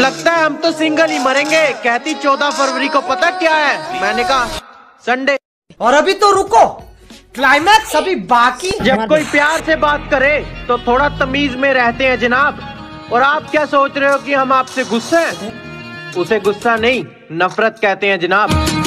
लगता है हम तो सिंगल ही मरेंगे। कहती 14 फरवरी को पता क्या है? मैंने कहा संडे। और अभी तो रुको, क्लाइमैक्स अभी बाकी। जब कोई प्यार से बात करे तो थोड़ा तमीज में रहते हैं जनाब। और आप क्या सोच रहे हो कि हम आपसे गुस्सा हैं? उसे गुस्सा नहीं, नफरत कहते हैं जनाब।